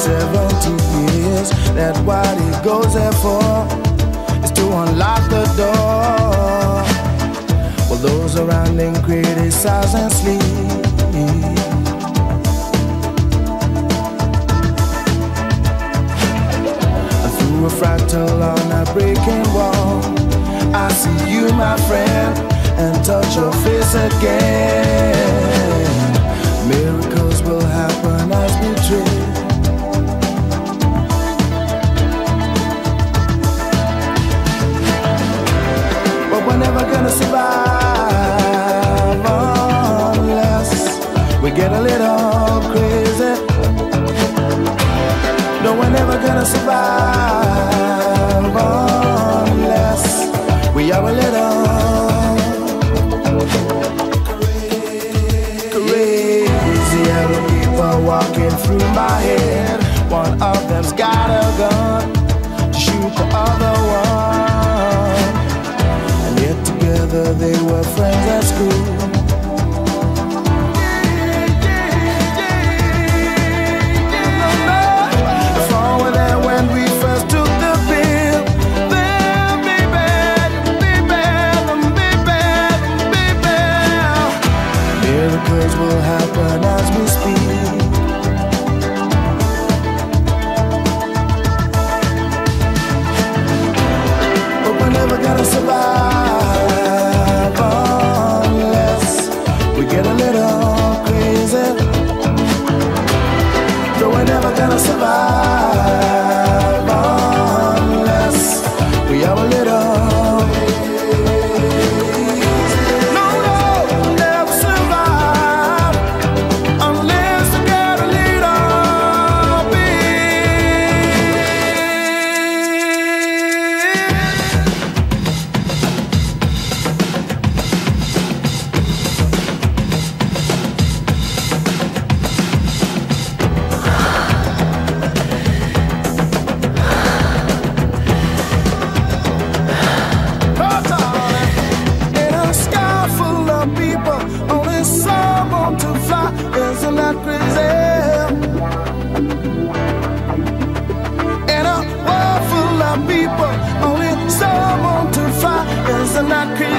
70 years. That's what he goes there for, is to unlock the door. While those around him criticize and sleep. And through a fractal on a breaking wall, I see you, my friend, and touch your face again. Miracles will happen as we dream. But we're never gonna survive unless we get a little crazy. No, we're never gonna survive unless we are a little crazy. Yellow people walking through my head. One of them's got a gun to shoot the other one. And yet together they were friends at school. If all were there when we first took the pill, miracles will happen as we speak. But we're never gonna survive unless we get a little crazy. No, we're never gonna survive unless we are a little. Not crazy.